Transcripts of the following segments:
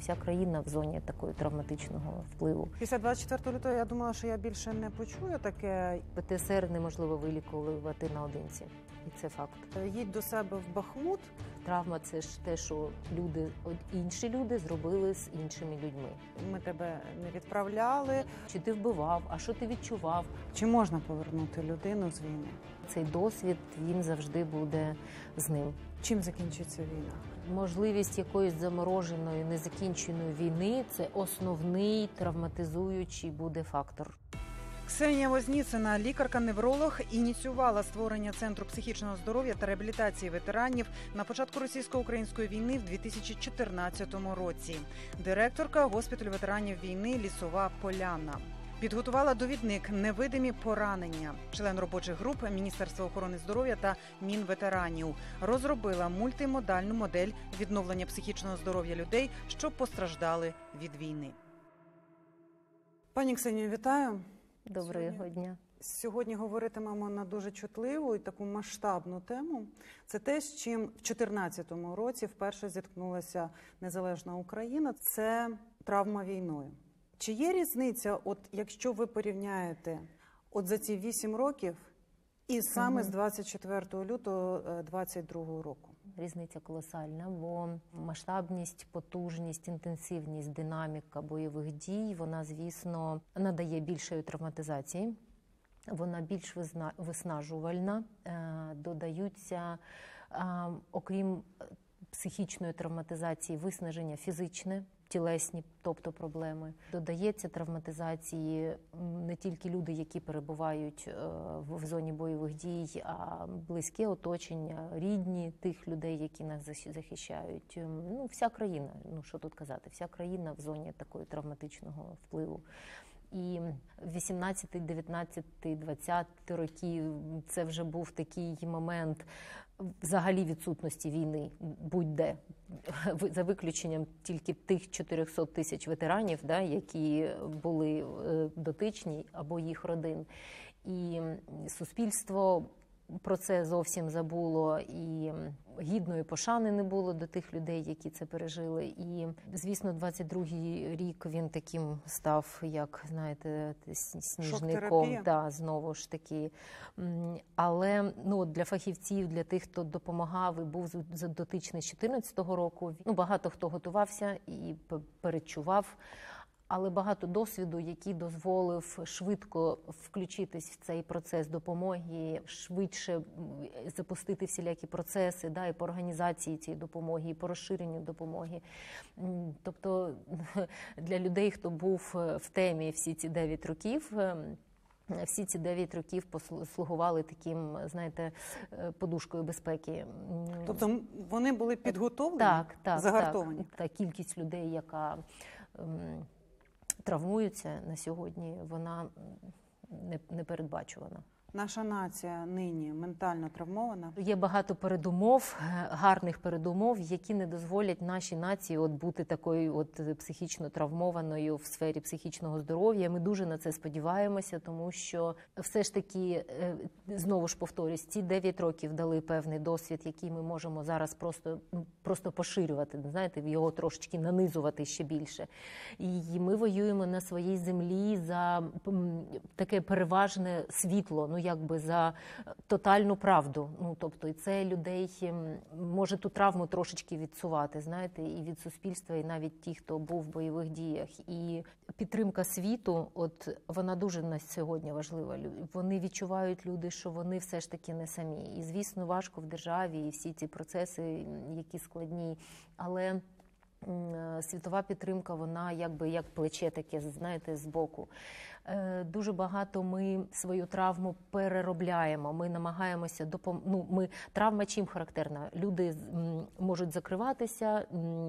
Вся країна в зоні такої травматичного впливу. Після 24 лютого я думала, що я більше не почую таке. ПТСР неможливо вилікувати наодинці. І це факт. Їдь до себе в Бахмут. Травма – це ж те, що інші люди зробили з іншими людьми. Ми тебе не відправляли. Чи ти вбивав, а що ти відчував? Чи можна повернути людину з війни? Цей досвід, він завжди буде з ним. Чим закінчиться війна? Можливість якоїсь замороженої, незакінченої війни – це основний травматизуючий буде фактор. Ксенія Возніцина, лікарка-невролог, ініціювала створення Центру психічного здоров'я та реабілітації ветеранів на початку російсько-української війни в 2014 році. Директорка госпіталю ветеранів війни «Лісова Поляна». Підготувала довідник «Невидимі поранення». Член робочих груп Міністерства охорони здоров'я та Мінветеранів. Розробила мультимодальну модель відновлення психічного здоров'я людей, що постраждали від війни. Пані Ксенію, вітаю. Доброго дня. Сьогодні говоритимемо на дуже чутливу і таку масштабну тему. Це те, з чим в 2014 році вперше зіткнулася незалежна Україна. Це травма війною. Чи є різниця, якщо ви порівняєте за ці 8 років і саме з 24 лютого 2022 року? Різниця колосальна, бо масштабність, потужність, інтенсивність, динаміка бойових дій, вона, звісно, надає більшої травматизації, вона більш виснажувальна, додаються, окрім психічної травматизації, виснаження фізичне, тілесні, тобто проблеми. Додається травматизації не тільки люди, які перебувають в зоні бойових дій, а близьке оточення, рідні тих людей, які нас захищають. Вся країна, що тут казати, вся країна в зоні такої травматичного впливу. І 18, 19, 20 роки це вже був такий момент взагалі відсутності війни будь-де, за виключенням тільки тих 400 тисяч ветеранів, які були дотичні, або їх родин. І суспільство про це зовсім забуло, і гідної пошани не було до тих людей, які це пережили. І, звісно, 22-й рік він таким став, як, знаєте, сніжником. Знову ж таки. Але для фахівців, для тих, хто допомагав і був дотичний з 14-го року, багато хто готувався і передчував. Але багато досвіду, який дозволив швидко включитись в цей процес допомоги, швидше запустити всілякі процеси, і по організації цієї допомоги, і по розширенню допомоги. Тобто для людей, хто був в темі всі ці 9 років, всі ці 9 років послугували таким, знаєте, подушкою безпеки. Тобто вони були підготовлені, загартовані? Так. Та кількість людей, яка травмуються на сьогодні, вона непередбачувана. Наша нація нині ментально травмована? Є багато передумов, гарних передумов, які не дозволять нашій нації бути такою психічно травмованою в сфері психічного здоров'я. Ми дуже на це сподіваємося, тому що все ж таки, знову ж повторюсь, ці 9 років дали певний досвід, який ми можемо зараз просто поширювати, знаєте, його трошечки нанизувати ще більше. І ми воюємо на своїй землі за таке переважне світло, за тотальну правду. Тобто, і це людей може ту травму трошечки відсувати, знаєте, і від суспільства, і навіть ті, хто був в бойових діях. І підтримка світу, вона дуже на сьогодні важлива. Вони відчувають, люди, що вони все ж таки не самі. І, звісно, важко в державі, і всі ці процеси, які складні, але світова підтримка, вона як плече таке, знаєте, збоку. Дуже багато ми свою травму переробляємо, ми намагаємося травма чим характерна? Люди можуть закриватися,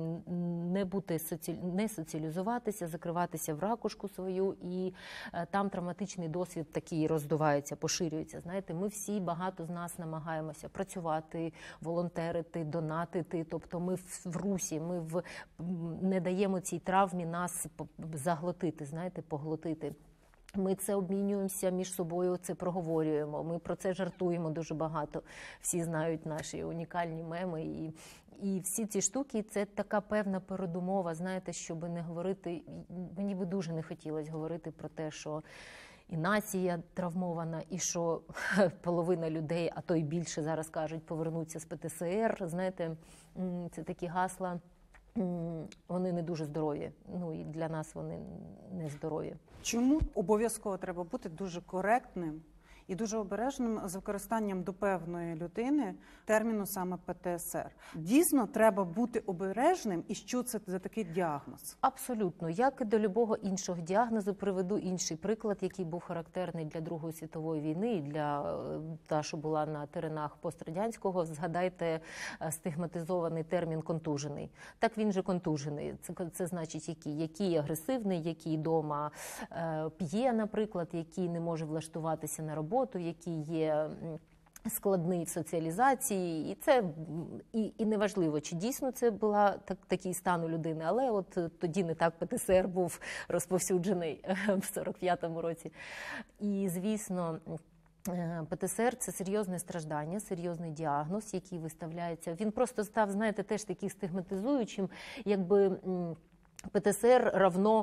не соціалізуватися, закриватися в ракушку свою, і там травматичний досвід такий роздувається, поширюється. Знаєте, ми всі, багато з нас намагаємося працювати, волонтерити, донатити, тобто ми в русі, ми не даємо цій травмі нас заглотити, знаєте, поглотити. Ми це обмінюємося між собою, це проговорюємо. Ми про це жартуємо дуже багато. Всі знають наші унікальні меми. І всі ці штуки – це така певна передумова, знаєте, щоб не говорити. Мені би дуже не хотілося говорити про те, що і нація травмована, і що половина людей, а то й більше зараз кажуть, повернуться з ПТСР. Знаєте, це такі гасла. Вони не дуже здорові. Ну і для нас вони не здорові. Чому обов'язково треба бути дуже коректним і дуже обережним з використанням до певної людини терміну саме ПТСР? Дійсно, треба бути обережним, і що це за такий діагноз? Абсолютно. Як і до любого іншого діагнозу, приведу інший приклад, який був характерний для Другої світової війни і для та, що була на теренах пострадянського. Згадайте стигматизований термін «контужений». Так він же контужений. Це значить, який агресивний, який вдома п'є, наприклад, який не може влаштуватися на роботу, який є складний в соціалізації, і це і неважливо, чи дійсно це була такий стан у людини, але от тоді не так ПТСР був розповсюджений в 45-му році. І, звісно, ПТСР – це серйозне страждання, серйозний діагноз, який виставляється. Він просто став, знаєте, теж таким стигматизуючим, якби ПТСР равно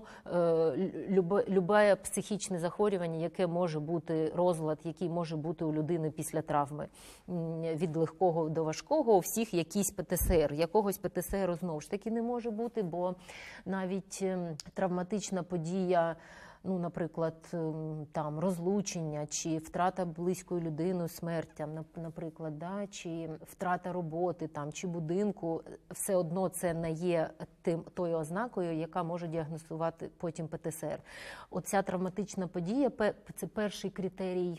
любе психічне захворювання, яке може бути розлад, який може бути у людини після травми. Від легкого до важкого у всіх якийсь ПТСР. Якогось ПТСР знову ж таки не може бути, бо навіть травматична подія, ну, наприклад, там розлучення, чи втрата близької людини, смерть, там, наприклад, да, чи втрата роботи, там, чи будинку, все одно це не є тою ознакою, яка може діагностувати потім ПТСР. Оця травматична подія – це перший критерій.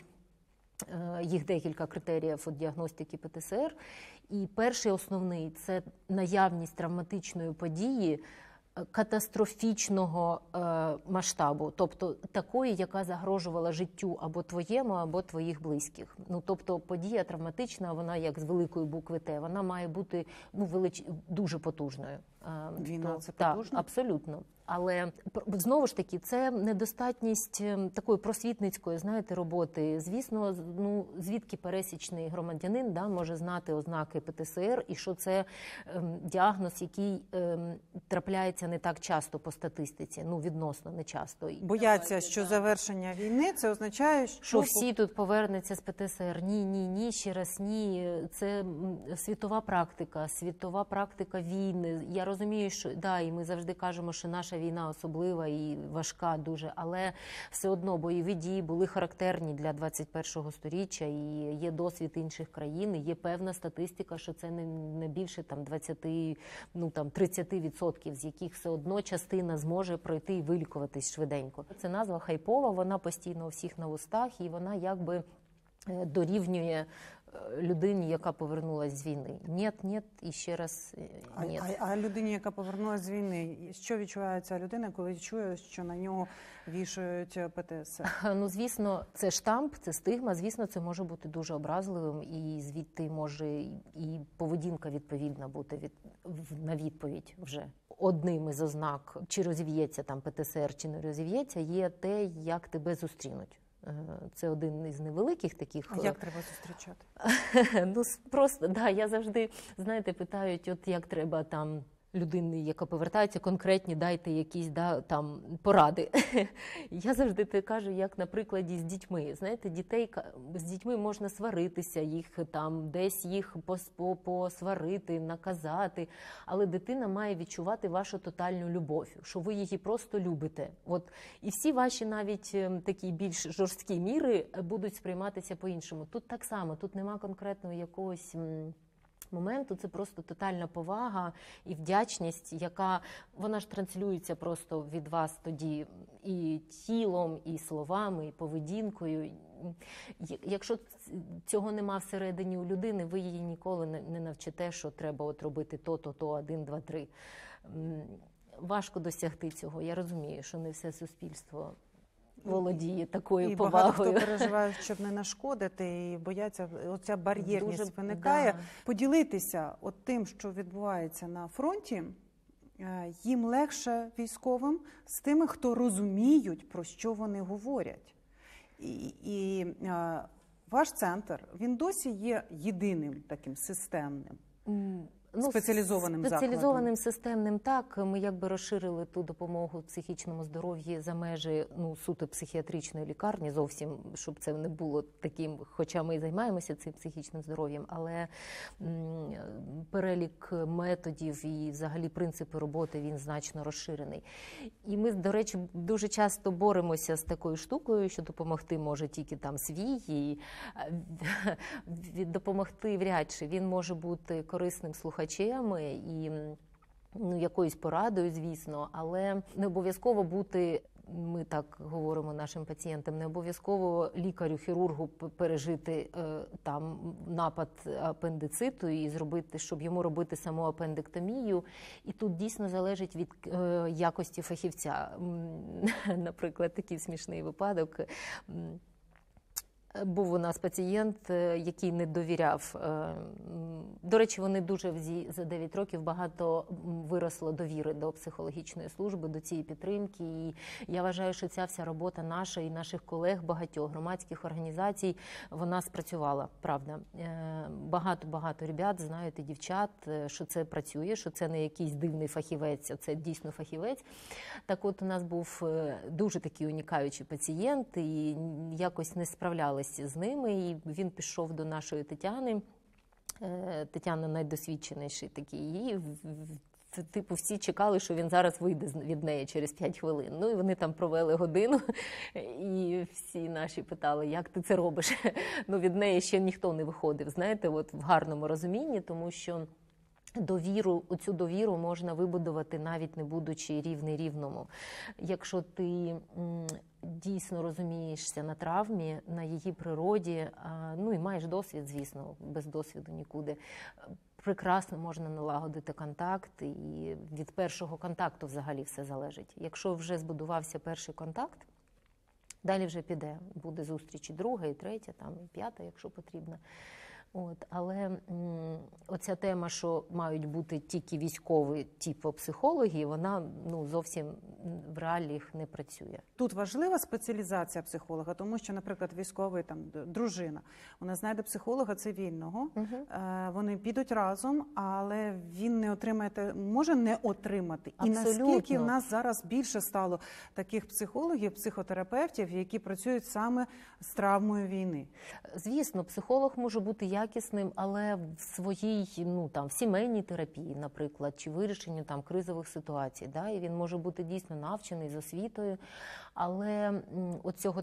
Їх декілька критеріїв от діагностики ПТСР. І перший основний – це наявність травматичної події катастрофічного масштабу, тобто такої, яка загрожувала життю або твоєму, або твоїх близьких. Ну, тобто подія травматична, вона як з великої букви Т, вона має бути дуже потужною. Війна – це потужно? Так, абсолютно. Але, знову ж таки, це недостатність такої просвітницької, знаєте, роботи. Звісно, ну, звідки пересічний громадянин може знати ознаки ПТСР, і що це діагноз, який трапляється не так часто по статистиці, ну, відносно не часто. Бояться, що завершення війни – це означає, що всі тут повернуться з ПТСР. Ні, ще раз ні. Це світова практика війни. Я розумію, що, і ми завжди кажемо, що наша війна особлива і важка дуже, але все одно бойові дії були характерні для 21-го сторіччя, і є досвід інших країн, і є певна статистика, що це не більше 30%, з яких все одно частина зможе пройти і вилікуватись швиденько. Це назва хайпова, вона постійно у всіх на устах, і вона якби дорівнює людині, яка повернулася з війни. Ні, і ще раз ні. А людині, яка повернулася з війни, що відчуває ця людина, коли чує, що на нього вішають ПТСР? Ну, звісно, це штамп, це стигма, звісно, це може бути дуже образливим, і звідти може і поведінка відповідна бути на відповідь вже. Одним із ознак, чи розів'ється там ПТСР, чи не розів'ється, є те, як тебе зустрінуть. Це один із невеликих таких. А як треба зустрічати? Ну, просто, я завжди, знаєте, питають, от як треба там людини, яка повертається, конкретні дайте якісь там поради. Я завжди кажу, як на прикладі з дітьми. Знаєте, з дітьми можна сваритися, їх там десь їх посварити, наказати, але дитина має відчувати вашу тотальну любов, що ви її просто любите. От і всі ваші навіть такі більш жорсткі міри будуть сприйматися по-іншому. Тут так само, тут нема конкретного якогось моменту, це просто тотальна повага і вдячність, яка, вона ж транслюється просто від вас тоді і тілом, і словами, і поведінкою. Якщо цього нема всередині у людини, ви її ніколи не навчите, що треба от робити то, 1, 2, 3. Важко досягти цього. Я розумію, що не все суспільство володіє такою повагою. І багато хто переживає, щоб не нашкодити, і бояться, оця бар'єрність виникає. Поділитися от тим, що відбувається на фронті, їм легше військовим з тими, хто розуміють, про що вони говорять. І ваш центр, він досі є єдиним таким системним, спеціалізованим спеціалізованим системним, так. Ми якби розширили ту допомогу психічному здоров'ю за межі суто психіатричної лікарні зовсім, щоб це не було таким, хоча ми і займаємося цим психічним здоров'ям, але перелік методів і взагалі принципи роботи, він значно розширений. І ми, до речі, дуже часто боремося з такою штукою, що допомогти може тільки там свій, і допомогти вряд чи. Він може бути корисним слухачем і якоюсь порадою, звісно, але не обов'язково бути, ми так говоримо нашим пацієнтам, не обов'язково лікарю-хірургу пережити там напад апендициту і зробити, щоб йому робити саму апендектомію. І тут дійсно залежить від якості фахівця. Наприклад, такий смішний випадок. Був у нас пацієнт, який не довіряв. До речі, вони дуже за 9 років багато виросло довіри до психологічної служби, до цієї підтримки. І я вважаю, що ця вся робота наша і наших колег, багатьох громадських організацій, вона спрацювала, правда. Багато ребят знають і дівчат, що це працює, що це не якийсь дивний фахівець, а це дійсно фахівець. Так от у нас був дуже такий унікаючий пацієнт, і якось не справлялися з ними, і він пішов до нашої Тетяни. Тетяна найдосвідченіший такий, і типу всі чекали, що він зараз вийде від неї через 5 хвилин. Ну і вони там провели годину, і всі наші питали, як ти це робиш? Ну від неї ще ніхто не виходив, знаєте, от в гарному розумінні, тому що оцю довіру можна вибудувати, навіть не будучи рівний рівному. Якщо ти дійсно розумієшся на травмі, на її природі, ну і маєш досвід, звісно, без досвіду нікуди, прекрасно можна налагодити контакт, і від першого контакту взагалі все залежить. Якщо вже збудувався перший контакт, далі вже піде. Буде зустріч і друга, і третя, там, і п'ята, якщо потрібно. Але оця тема, що мають бути тільки військові типу психологи, вона зовсім в реаліях не працює. Тут важлива спеціалізація психолога, тому що, наприклад, військовий, там, дружина, вона знайде психолога цивільного, вони підуть разом, але він не отримає, може не отримати. Абсолютно. І наскільки в нас зараз більше стало таких психологів, психотерапевтів, які працюють саме з травмою війни? Звісно, психолог може бути якісним, але в своїй, в сімейній терапії, наприклад, чи вирішенню там кризових ситуацій, да, і він може бути дійсно навчений з освітою, але оцього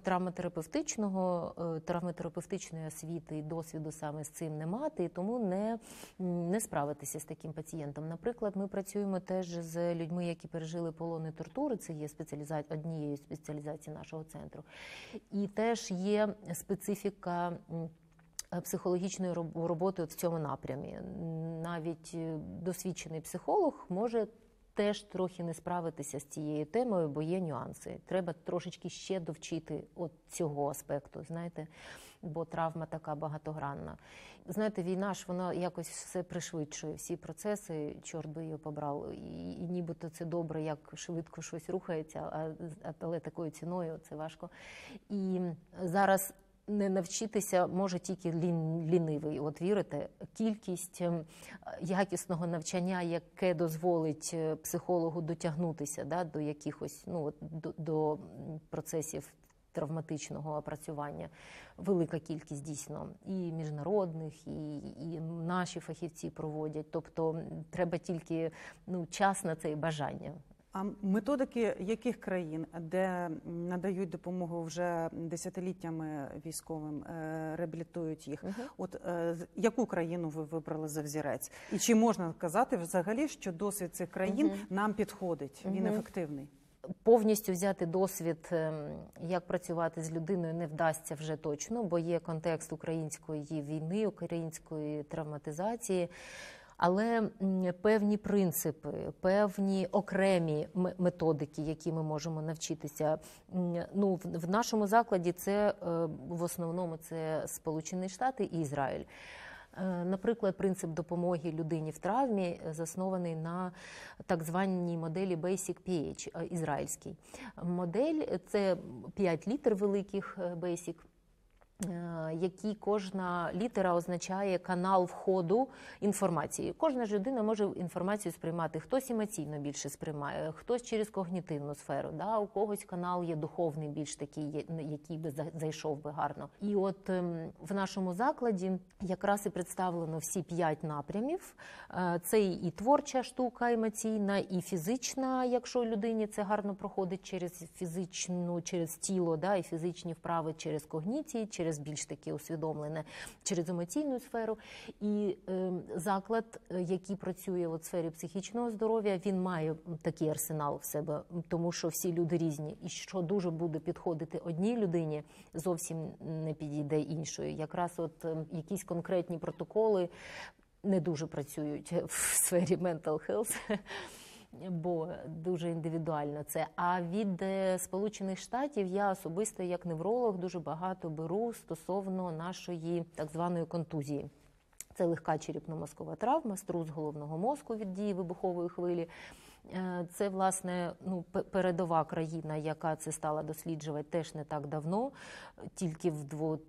травматерапевтичної освіти і досвіду саме з цим не мати, і тому не справитися з таким пацієнтом. Наприклад, ми працюємо теж з людьми, які пережили полон і тортури, це є однією з спеціалізацій нашого центру. І теж є специфіка психологічної роботи в цьому напрямі. Навіть досвідчений психолог може теж трохи не справитися з цією темою, бо є нюанси. Треба трошечки ще довчити от цього аспекту, знаєте, бо травма така багатогранна. Знаєте, війна ж, вона якось все пришвидшує, всі процеси, чорт би її побрав. І нібито це добре, як швидко щось рухається, але такою ціною це важко. І зараз не навчитися може тільки лінивий. От вірите, кількість якісного навчання, яке дозволить психологу дотягнутися до якихось, до процесів травматичного опрацювання. Велика кількість дійсно і міжнародних, і наші фахівці проводять. Тобто треба тільки час на це і бажання. А методики яких країн, де надають допомогу вже десятиліттями військовим, реабілітують їх? От яку країну ви вибрали за взірець? І чи можна казати взагалі, що досвід цих країн нам підходить, він ефективний? Повністю взяти досвід, як працювати з людиною, не вдасться вже точно, бо є контекст української війни, української травматизації. Але певні принципи, певні окремі методики, які ми можемо навчитися. В нашому закладі це в основному це Сполучені Штати і Ізраїль. Наприклад, принцип допомоги людині в травмі заснований на так званій моделі Basic PH, ізраїльській. Модель – це 5 літер великих Basic, які кожна літера означає канал входу інформації. Кожна ж людина може інформацію сприймати. Хтось емоційно більше сприймає, хтось через когнітивну сферу. Да? У когось канал є духовний, більш такий, який би зайшов би гарно. І от в нашому закладі якраз і представлено всі 5 напрямів. Це і творча штука емоційна, і фізична, якщо людині це гарно проходить через фізичну, через тіло, да? І фізичні вправи через когніції, через більш таке усвідомлене, через емоційну сферу. І заклад, який працює в сфері психічного здоров'я, він має такий арсенал в себе, тому що всі люди різні. І що дуже буде підходити одній людині, зовсім не підійде іншої. Якраз от якісь конкретні протоколи не дуже працюють в сфері mental health, бо дуже індивідуально це. А від Сполучених Штатів я особисто, як невролог, дуже багато беру стосовно нашої так званої контузії. Це легка черепно-мозкова травма, струс головного мозку від дії вибухової хвилі. Це, власне, передова країна, яка це стала досліджувати теж не так давно, тільки в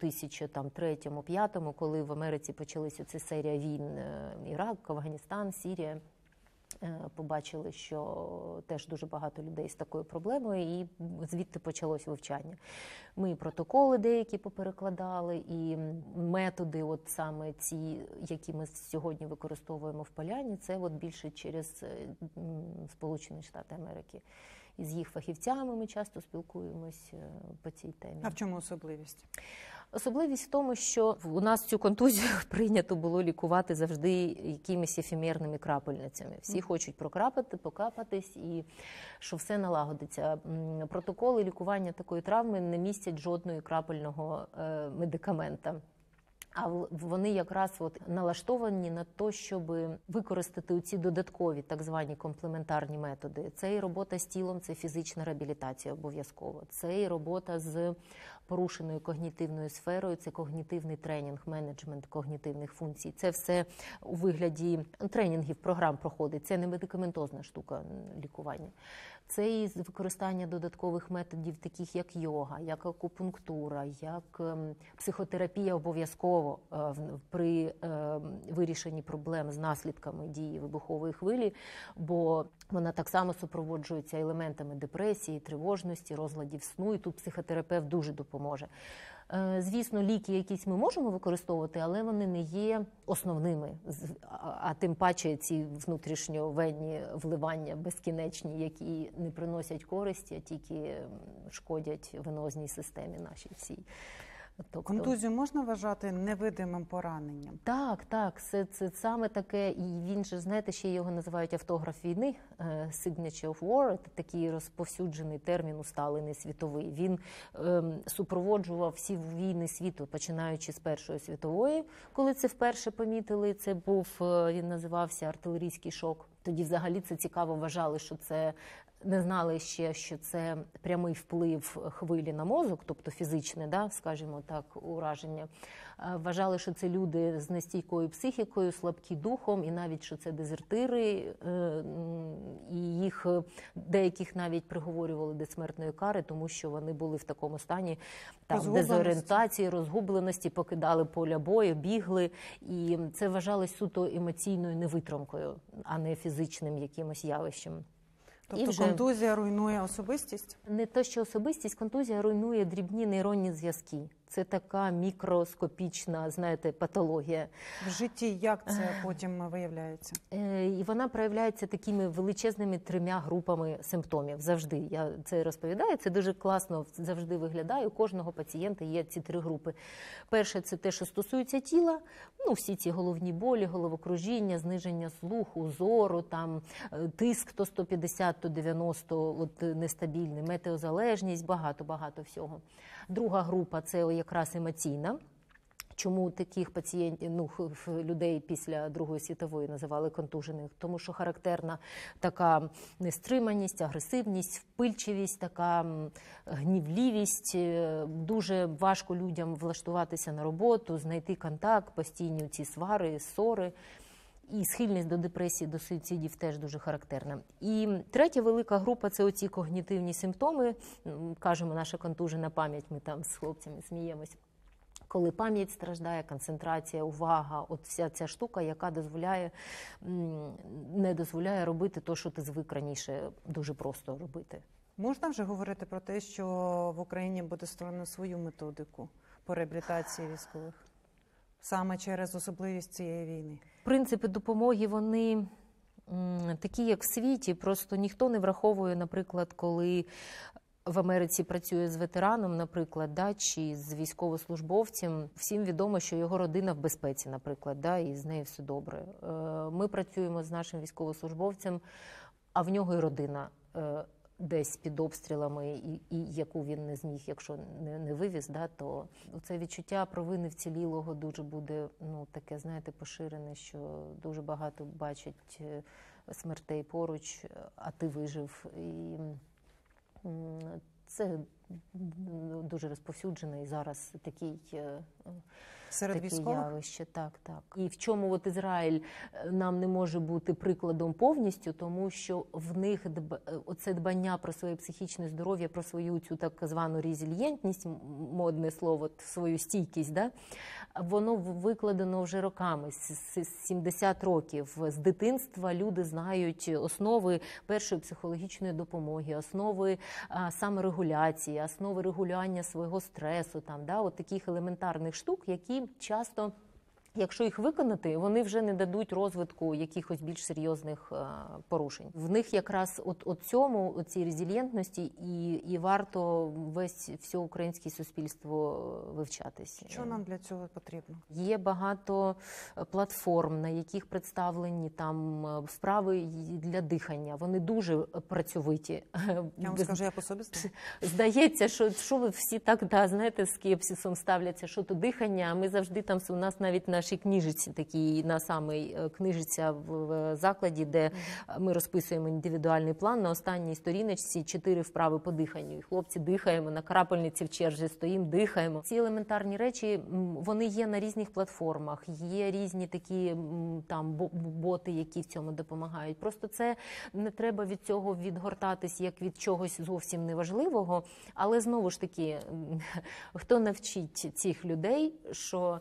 2003-2005, коли в Америці почалася ця серія війн, Ірак, Афганістан, Сирія. Побачили, що теж дуже багато людей з такою проблемою, і звідти почалось вивчання. Ми і протоколи деякі поперекладали, і методи, от саме ці, які ми сьогодні використовуємо в Поляні, це от більше через Сполучені Штати Америки. І з їх фахівцями ми часто спілкуємось по цій темі. А в чому особливість? Особливість в тому, що у нас цю контузію прийнято було лікувати завжди якимись ефемерними крапельницями. Всі хочуть прокрапати, покапатись і що все налагодиться. Протоколи лікування такої травми не містять жодного крапельного медикамента. А вони якраз от налаштовані на те, щоб використати ці додаткові так звані комплементарні методи. Це і робота з тілом, це фізична реабілітація обов'язково. Це і робота з порушеною когнітивною сферою, це когнітивний тренінг, менеджмент когнітивних функцій. Це все у вигляді тренінгів, програм проходить. Це не медикаментозна штука лікування. Це і використання додаткових методів, таких як йога, як акупунктура, як психотерапія обов'язково при вирішенні проблем з наслідками дії вибухової хвилі, бо вона так само супроводжується елементами депресії, тривожності, розладів сну, і тут психотерапевт дуже допоможе. Звісно, ліки якісь ми можемо використовувати, але вони не є основними, а тим паче ці внутрішньовенні вливання безкінечні, які не приносять користі, а тільки шкодять венозній системі нашій всій. Тобто... Контузію можна вважати невидимим пораненням? Так, це саме таке, і він же, знаєте, ще його називають автограф війни, signature of war, це такий розповсюджений термін, усталений, світовий. Він супроводжував всі війни світу, починаючи з Першої світової, коли це вперше помітили, це був, він називався артилерійський шок. Тоді взагалі це цікаво вважали, що це не знали ще, що це прямий вплив хвилі на мозок, тобто фізичне, да, скажімо так, ураження. Вважали, що це люди з нестійкою психікою, слабкі духом, і навіть, що це дезертири, і їх деяких навіть приговорювали до смертної кари, тому що вони були в такому стані дезорієнтації, розгубленості, покидали поля бою, бігли, і це вважалось суто емоційною невитримкою, а не фізичним якимось явищем. Тобто контузія руйнує особистість? Не те, що особистість, контузія руйнує дрібні нейронні зв'язки. Це така мікроскопічна, знаєте, патологія. В житті як це потім виявляється? І вона проявляється такими величезними 3 групами симптомів. Завжди. Я це розповідаю, це дуже класно завжди виглядає. У кожного пацієнта є ці 3 групи. Перше – це те, що стосується тіла. Всі ці головні болі, головокружіння, зниження слуху, зору, там, тиск то 150, то 90, от, нестабільний, метеозалежність, багато всього. Друга група – це якраз емоційна. Чому таких пацієнтів, людей після Другої світової називали контужених? Тому що характерна така нестриманість, агресивність, впильчивість, така гнівливість. Дуже важко людям влаштуватися на роботу, знайти контакт, постійні ці свари, ссори. І схильність до депресії, до суїцидів теж дуже характерна. І третя велика група – це оці когнітивні симптоми. Кажемо, наша контужена пам'ять, ми там з хлопцями сміємось. Коли пам'ять страждає, концентрація, увага, от вся ця штука, яка не дозволяє робити те, що ти звик раніше дуже просто робити. Можна вже говорити про те, що в Україні буде створено свою методику по реабілітації військових? Саме через особливість цієї війни? Принципи допомоги, вони такі, як в світі, просто ніхто не враховує, наприклад, коли в Америці працює з ветераном, наприклад, чи з військовослужбовцем, всім відомо, що його родина в безпеці, наприклад, і з нею все добре. Ми працюємо з нашим військовослужбовцем, а в нього і родина десь під обстрілами, і яку він не зміг, якщо не вивіз, то це відчуття провини вцілілого дуже буде, таке, знаєте, поширене, що дуже багато бачать смертей поруч, а ти вижив. І це дуже розповсюджене і зараз такий серед військових? Явище. Так. І в чому от Ізраїль нам не може бути прикладом повністю, тому що в них оце дбання про своє психічне здоров'я, про свою цю так звану резильєнтність, модне слово, свою стійкість, воно викладено вже роками, з 70 років. З дитинства люди знають основи першої психологічної допомоги, основи саморегуляції, основи регулювання свого стресу, от таких елементарних штук, які часто, якщо їх виконати, вони вже не дадуть розвитку якихось більш серйозних порушень. В них якраз цій резильєнтності і варто все українське суспільство вивчатись. Що нам для цього потрібно? Є багато платформ, на яких представлені там вправи для дихання. Вони дуже працьовиті. Я вам скажу, я по собі знаю. Здається, що ви всі так, знаєте, з скепсисом ставляться, що то дихання, а ми завжди там, у нас навіть нашій книжці, такій на самій книжиця в закладі, де ми розписуємо індивідуальний план, на останній сторіночці 4 вправи по диханню. І хлопці дихаємо, на крапельниці в черзі стоїмо, дихаємо. Ці елементарні речі, вони є на різних платформах, є різні такі там боти, які в цьому допомагають. Просто це не треба від цього відгортатись як від чогось зовсім неважливого, але знову ж таки, хто навчить цих людей, що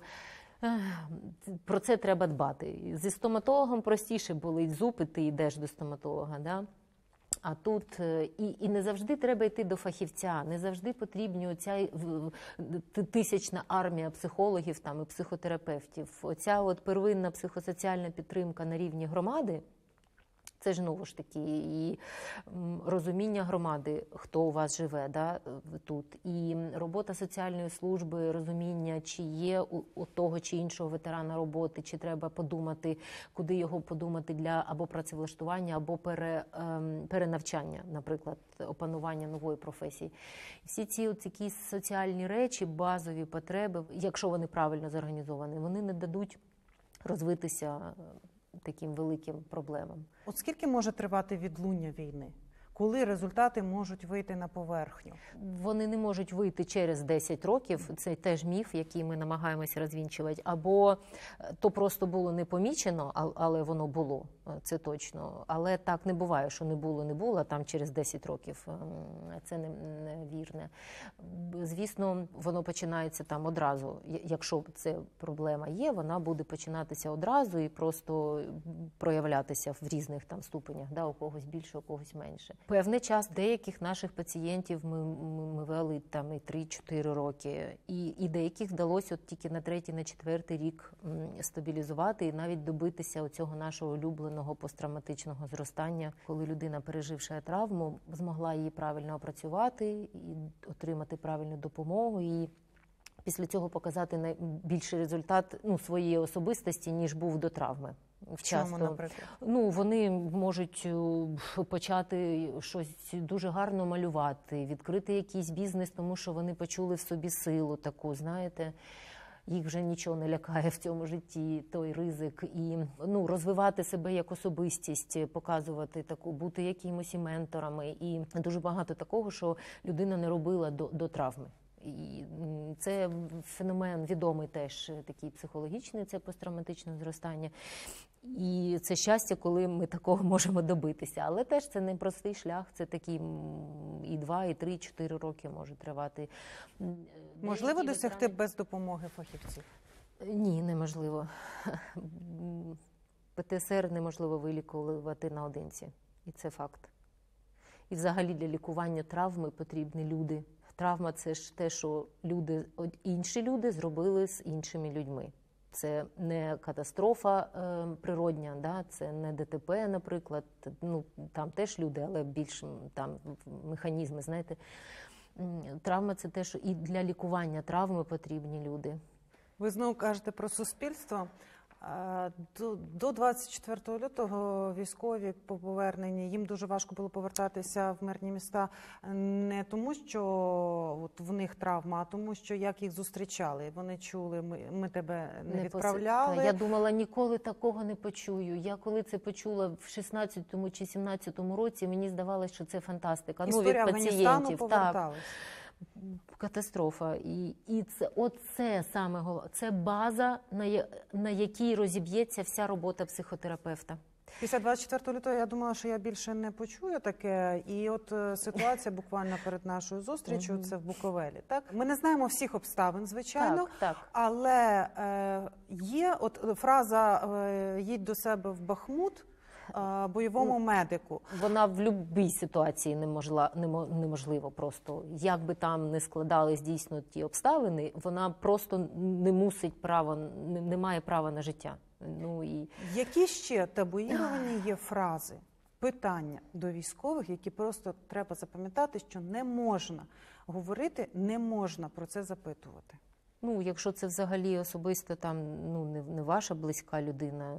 про це треба дбати. Зі стоматологом простіше болить зуб, і ти йдеш до стоматолога, А тут і не завжди треба йти до фахівця, не завжди потрібна оця тисячна армія психологів і психотерапевтів. Оця первинна психосоціальна підтримка на рівні громади, це ж знову ж таки і розуміння громади, хто у вас живе тут, і робота соціальної служби, розуміння, чи є у того чи іншого ветерана роботи, чи треба подумати, куди його подумати для або працевлаштування, або перенавчання, наприклад, опанування нової професії. Всі ці такі соціальні речі, базові потреби, якщо вони правильно зорганізовані, вони не дадуть розвитися таким великим проблемам. От скільки може тривати відлуння війни? Коли результати можуть вийти на поверхню? Вони не можуть вийти через 10 років, це теж міф, який ми намагаємося розвінчувати. Або то просто було не помічено, але воно було, це точно. Але так не буває, що не було, а там через 10 років. Це не вірне. Звісно, воно починається там одразу. Якщо це проблема є, вона буде починатися одразу і просто проявлятися в різних там ступенях, у когось більше, у когось менше. Певний час деяких наших пацієнтів ми вели там і 3-4 роки, і деяких вдалося тільки на 3-й, на 4-й рік стабілізувати і навіть добитися оцього нашого улюбленого посттравматичного зростання, коли людина, переживши травму, змогла її правильно опрацювати і отримати правильну допомогу, і після цього показати найбільший результат своєї особистості, ніж був до травми. Чому, наприклад? Вони можуть почати щось дуже гарно малювати, відкрити якийсь бізнес, тому що вони почули в собі силу таку, знаєте. їх вже нічого не лякає в цьому житті, той ризик, і розвивати себе як особистість, показувати таку, бути якимось і менторами, і дуже багато такого, що людина не робила до травми. І це феномен відомий теж такий психологічний, це посттравматичне зростання. І це щастя, коли ми такого можемо добитися. Але теж це не простий шлях, це такий і 2, і 3, і 4 роки може тривати. Можливо досягти без допомоги фахівців? Ні, неможливо. ПТСР неможливо вилікувати наодинці. І це факт. І взагалі для лікування травми потрібні люди. Травма – це ж те, що інші люди зробили з іншими людьми. Це не катастрофа природня, да? Це не ДТП, наприклад. Там теж люди, але більш там механізми, знаєте. Травма – це те, що і для лікування травми потрібні люди. Ви знову кажете про суспільство. До 24 лютого військові по поверненні, їм дуже важко було повертатися в мирні міста не тому, що от в них травма, а тому, що як їх зустрічали. Вони чули, ми тебе не відправляли. Я думала, ніколи такого не почую. Я коли це почула в 16-му чи 17-му році, мені здавалося, що це фантастика. Історія Афганістану поверталась. Катастрофа. І це саме головне. Це база, на якій розіб'ється вся робота психотерапевта. Після 24 лютого я думала, що я більше не почую таке. І от ситуація буквально перед нашою зустрічю, це в Буковелі. Так? Ми не знаємо всіх обставин, звичайно, так. Але є от фраза «їдь до себе в Бахмут», бойовому медику. Вона в будь-якій ситуації неможливо просто. Як би там не складались дійсно ті обставини, вона просто не має права на життя. Які ще табуїровані є фрази, питання до військових, які просто треба запам'ятати, що не можна говорити, не можна про це запитувати? Якщо це взагалі особисто не ваша близька людина,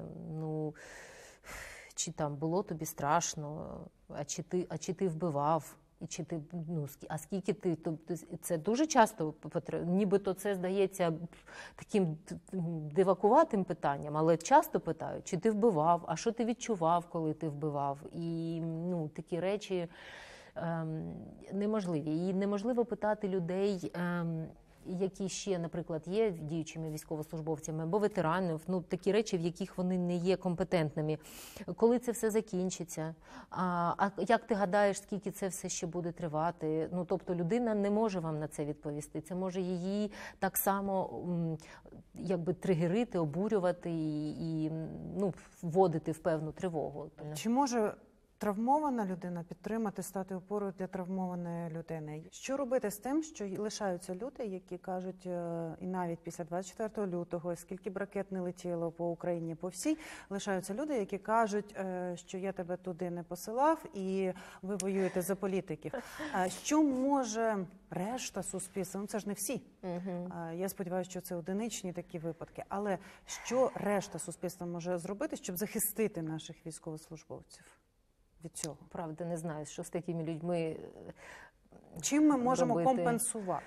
чи там було тобі страшно, а чи ти вбивав, і чи ти, а скільки ти, це дуже часто, нібито це здається таким дивакуватим питанням, але часто питають, чи ти вбивав, а що ти відчував, коли ти вбивав, і такі речі неможливі. І неможливо питати людей, які ще, наприклад, є діючими військовослужбовцями або ветеранів, такі речі, в яких вони не є компетентними. Коли це все закінчиться? А як ти гадаєш, скільки це все ще буде тривати? Тобто людина не може вам на це відповісти. Це може її так само тригерити, обурювати і вводити в певну тривогу. Чи може травмована людина підтримати, стати опорою для травмованої людини? Що робити з тим, що лишаються люди, які кажуть, і навіть після 24 лютого, скільки б ракет не летіло по Україні, по всій, лишаються люди, які кажуть, що я тебе туди не посилав і ви воюєте за політиків. Що може решта суспільства? Це ж не всі. Я сподіваюся, що це одиничні такі випадки. Але що решта суспільства може зробити, щоб захистити наших військовослужбовців від цього? Правда, не знаю, що з такими людьми чим ми можемо компенсувати?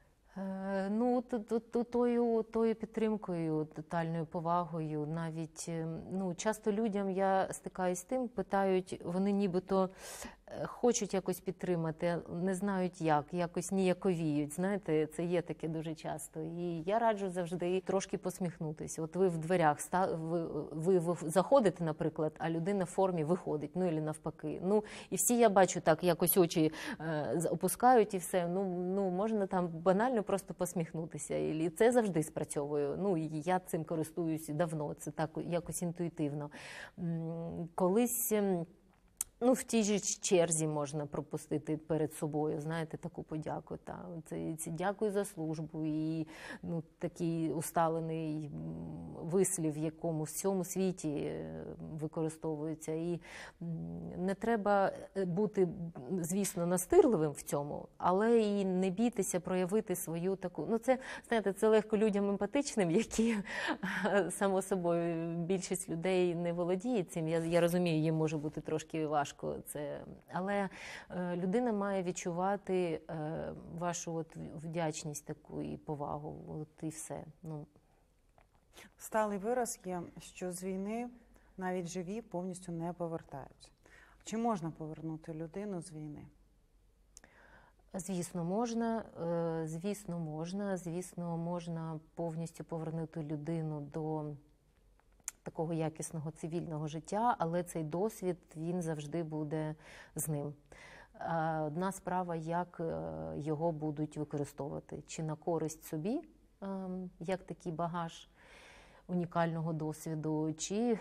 Тою підтримкою, тотальною повагою. Навіть часто людям я стикаюсь з тим, питають, вони нібито хочуть якось підтримати, не знають як, якось ніяковіють. Знаєте, це є таке дуже часто. І я раджу завжди трошки посміхнутися. От ви в дверях, ви заходите, наприклад, а людина в формі виходить, або навпаки. І всі, я бачу, так якось очі опускають і все. Можна там банально просто посміхнутися. І це завжди спрацьовує. І я цим користуюся давно, це так якось інтуїтивно. Колись в тій же черзі можна пропустити перед собою, знаєте, таку подяку. Це дякую за службу і такий усталений вислів, в якому в всьому світі використовується. І не треба бути, звісно, настирливим в цьому, але і не бійтеся проявити свою таку... Це, знаєте, це легко людям емпатичним, які, само собою, більшість людей не володіє цим. Я розумію, їм може бути трошки важко. важко це. Але людина має відчувати вашу от вдячність таку і повагу. От і все. Ну. Сталий вираз є, що з війни навіть живі повністю не повертаються. Чи можна повернути людину з війни? Звісно, можна. Звісно, можна повністю повернути людину до такого якісного цивільного життя, але цей досвід, він завжди буде з ним. Одна справа, як його будуть використовувати. Чи на користь собі, як такий багаж унікального досвіду,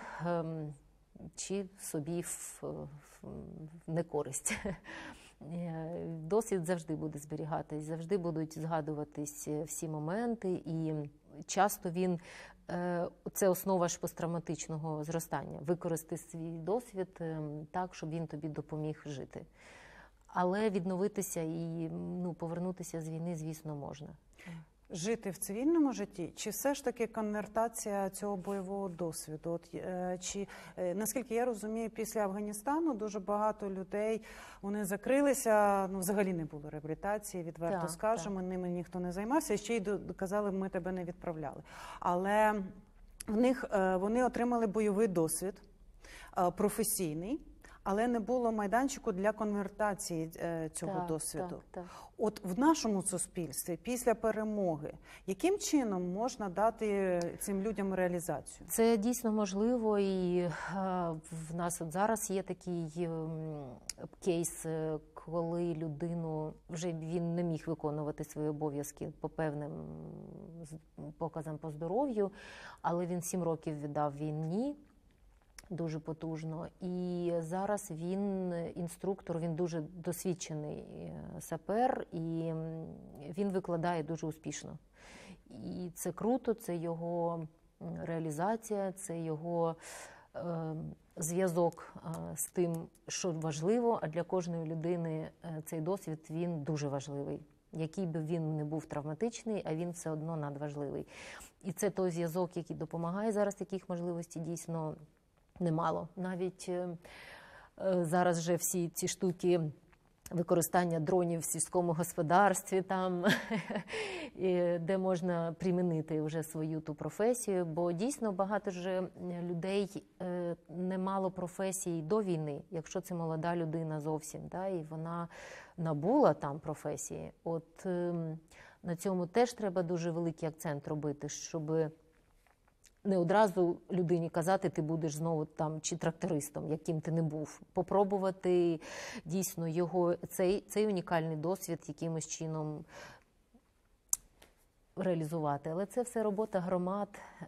чи собі в некористь. Досвід завжди буде зберігатись, завжди будуть згадуватись всі моменти, і часто він це основа ж посттравматичного зростання. Використати свій досвід так, щоб він тобі допоміг жити. Але відновитися і повернутися з війни, звісно, можна. Жити в цивільному житті, чи все ж таки конвертація цього бойового досвіду? Наскільки я розумію, після Афганістану дуже багато людей, вони закрилися, взагалі не було реабілітації, відверто скажемо, ними ніхто не займався, і ще й казали, ми тебе не відправляли. Але вони отримали бойовий досвід, професійний, але не було майданчику для конвертації цього досвіду. Так. От в нашому суспільстві після перемоги, яким чином можна дати цим людям реалізацію? Це дійсно можливо, і в нас от зараз є такий кейс, коли людину, вже він не міг виконувати свої обов'язки по певним показам по здоров'ю, але він 7 років віддав війні. Дуже потужно. І зараз він інструктор, він дуже досвідчений сапер, і він викладає дуже успішно. І це круто, це його реалізація, це його зв'язок з тим, що важливо, а для кожної людини цей досвід, він дуже важливий. Який би він не був травматичний, а він все одно надважливий. І це той зв'язок, який допомагає зараз, таких можливостей дійсно немало. Навіть зараз вже всі ці штуки використання дронів в сільському господарстві, там, де можна примінити вже свою ту професію, бо дійсно багато ж людей не мало професій до війни, якщо це молода людина зовсім, і вона набула там професії. От на цьому теж треба дуже великий акцент робити, щоб не одразу людині казати, ти будеш знову там чи трактористом, яким ти не був. Попробувати дійсно його, цей унікальний досвід якимось чином реалізувати. Але це все робота громад,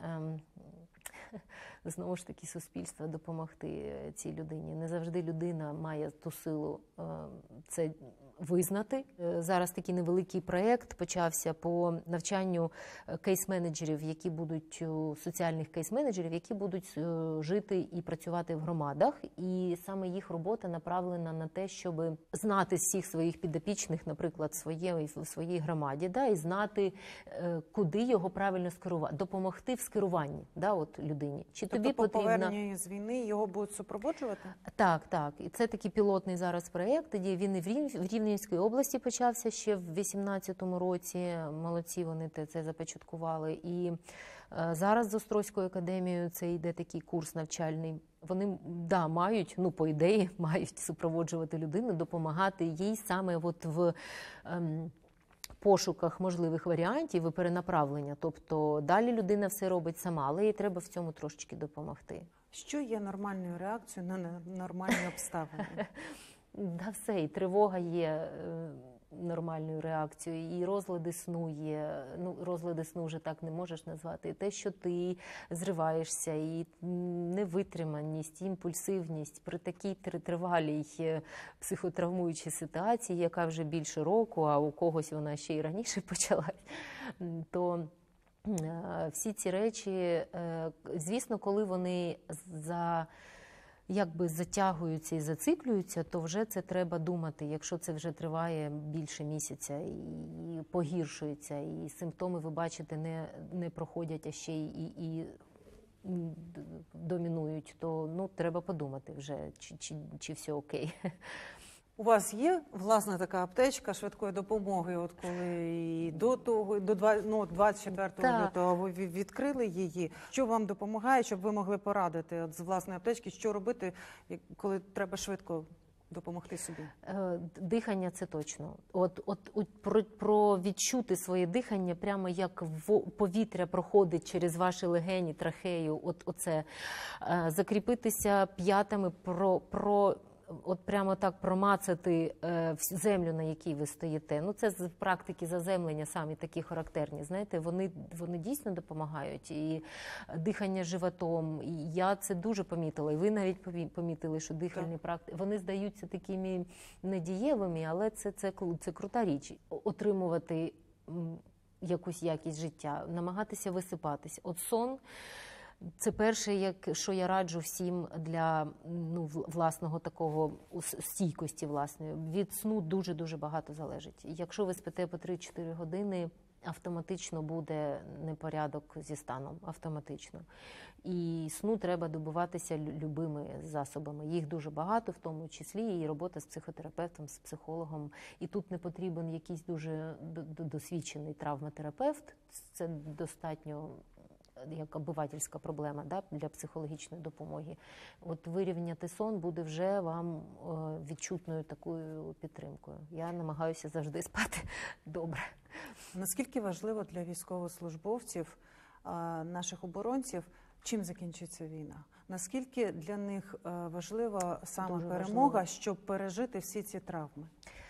знову ж таки суспільства допомогти цій людині. Не завжди людина має ту силу це визнати. Зараз такий невеликий проєкт почався по навчанню кейс-менеджерів, які будуть, соціальних кейс-менеджерів, які будуть жити і працювати в громадах. І саме їх робота направлена на те, щоб знати всіх своїх підопічних, наприклад, в своїй громаді, і знати, куди його правильно скерувати, допомогти в скеруванні людині. Чи тобто тобі по потрібно... поверненню з війни його будуть супроводжувати? Так. І це такий пілотний зараз проєкт. Він і в Рівненській області почався ще в 18-му році. Молодці, вони це започаткували. І зараз з Острозькою академією це йде такий курс навчальний. Вони, мають, по ідеї, мають супроводжувати людину, допомагати їй саме в пошуках можливих варіантів і перенаправлення. Тобто далі людина все робить сама, але їй треба в цьому трошечки допомогти. Що є нормальною реакцією на нормальні обставини? Все, і тривога є нормальною реакцією, і розлади сну є. Розлади сну вже так не можеш назвати. І те, що ти зриваєшся, і невитриманість, і імпульсивність при такій тривалій психотравмуючій ситуації, яка вже більше року, а у когось вона ще й раніше почалась, то всі ці речі, звісно, коли вони затягуються і зациклюються, то вже це треба думати. Якщо це вже триває більше місяця і погіршується, і симптоми, ви бачите, не проходять, а ще і домінують, то треба подумати вже, чи все окей. У вас є власна така аптечка швидкої допомоги, от коли і до того, 24 лютого ви відкрили її. Що вам допомагає, щоб ви могли порадити от з власної аптечки, що робити, коли треба швидко допомогти собі? Дихання – це точно. Про відчути своє дихання, прямо як повітря проходить через ваші легені, трахею, оце. Закріпитися п'ятами, прямо так промацати землю, на якій ви стоїте. Це з практики заземлення самі такі характерні. Знаєте, вони дійсно допомагають. І дихання животом. І я це дуже помітила. І ви навіть помітили, що дихальні практики, вони здаються такими недієвими, але це крута річ. Отримувати якусь якість життя, намагатися висипатися. Сон – це перше, що я раджу всім для власного такого стійкості власної. Від сну дуже-дуже багато залежить. Якщо ви спите по 3-4 години, автоматично буде непорядок зі станом. Автоматично. І сну треба добуватися любими засобами. Їх дуже багато, в тому числі і робота з психотерапевтом, з психологом. І тут не потрібен якийсь дуже досвідчений травматерапевт. Це достатньо як обивательська проблема для психологічної допомоги. Вирівняти сон буде вже вам відчутною такою підтримкою. Я намагаюся завжди спати добре. Наскільки важливо для військовослужбовців, наших оборонців, чим закінчиться війна? Наскільки для них важлива саме Дуже перемога, важливо. щоб пережити всі ці травми?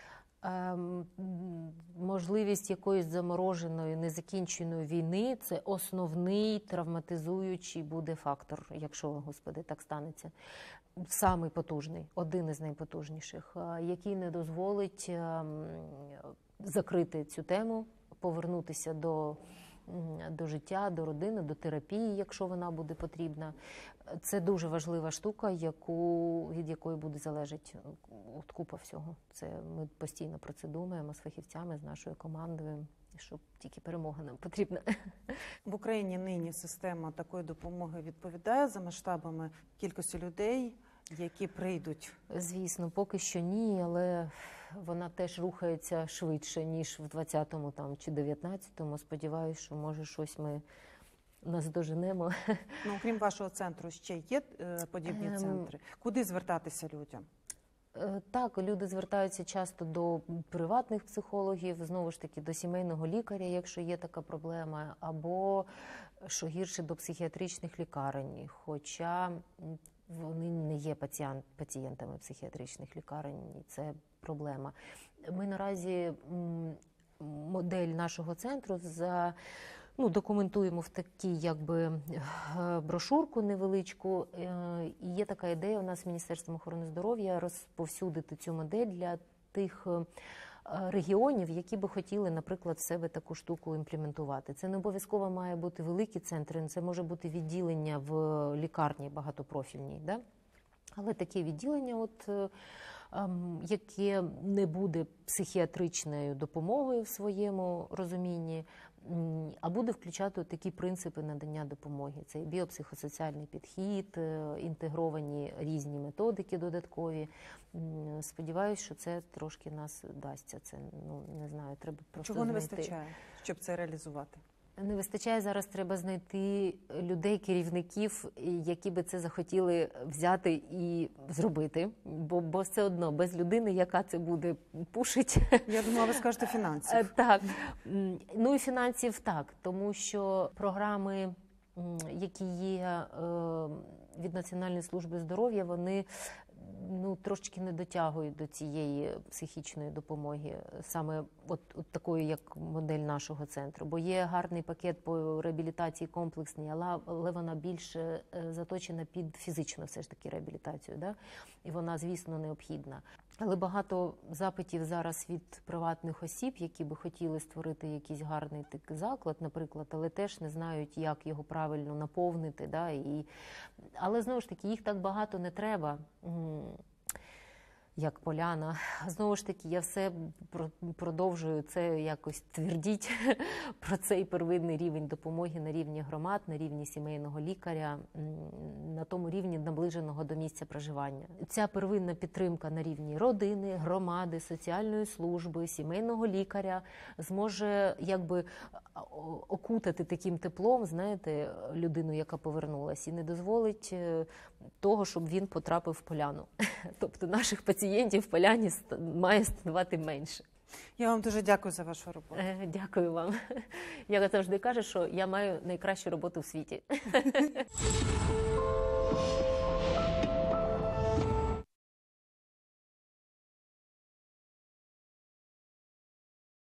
Можливість якоїсь замороженої, незакінченої війни – це основний травматизуючий буде фактор, якщо, Господи, так станеться. Самий потужний, один із найпотужніших, який не дозволить закрити цю тему, повернутися до життя, до родини, до терапії, якщо вона буде потрібна. Це дуже важлива штука, від якої буде залежати купа всього. Ми постійно про це думаємо з фахівцями, з нашою командою, щоб тільки перемога нам потрібна. В Україні нині система такої допомоги відповідає за масштабами кількості людей, які прийдуть? Звісно, поки що ні, але вона теж рухається швидше, ніж в 20-му чи 19-му. Сподіваюсь, що може щось ми наздоженемо. Окрім вашого центру, ще є подібні центри? Куди звертатися людям? Так, люди звертаються часто до приватних психологів, знову ж таки, до сімейного лікаря, якщо є така проблема, або, що гірше, до психіатричних лікарень, хоча вони не є пацієнтами психіатричних лікарень, і це проблема. Ми наразі модель нашого центру документуємо в такій брошурку невеличку. І є така ідея у нас з Міністерством охорони здоров'я розповсюдити цю модель для тих регіонів, які би хотіли, наприклад, в себе таку штуку імплементувати. Це не обов'язково має бути великі центри, це може бути відділення в лікарні багатопрофільній, да? Але таке відділення, яке не буде психіатричною допомогою в своєму розумінні, а буде включати такі принципи надання допомоги. Це і біопсихосоціальний підхід, інтегровані різні методики додаткові. Сподіваюсь, що це трошки нас дасться. Це, не знаю, треба просто Чого не знайти. вистачає, щоб це реалізувати? Не вистачає, зараз треба знайти людей, керівників, які би це захотіли взяти і зробити, бо все одно без людини, яка це буде пушить. Я думала, ви скажете фінансів. Так, і фінансів так, тому що програми, які є від Національної служби здоров'я, вони трошечки не дотягують до цієї психічної допомоги, саме от такої, як модель нашого центру. Бо є гарний пакет по реабілітації комплексній, але вона більше заточена під фізичну все ж таки реабілітацію, да? І вона, звісно, необхідна. Але багато запитів зараз від приватних осіб, які би хотіли створити якийсь гарний такий заклад, наприклад, але теж не знають, як його правильно наповнити. Да? Але, знову ж таки, їх так багато не треба. як поляна. Знову ж таки, я все продовжую це якось твердіть про цей первинний рівень допомоги на рівні громад, на рівні сімейного лікаря, на тому рівні наближеного до місця проживання. Ця первинна підтримка на рівні родини, громади, соціальної служби, сімейного лікаря зможе якби окутати таким теплом, знаєте, людину, яка повернулась, і не дозволить того, щоб він потрапив в поляну. Тобто наших пацієнтів в поляні має ставати менше. Я вам дуже дякую за вашу роботу. Дякую вам. Я завжди кажу, що я маю найкращу роботу в світі.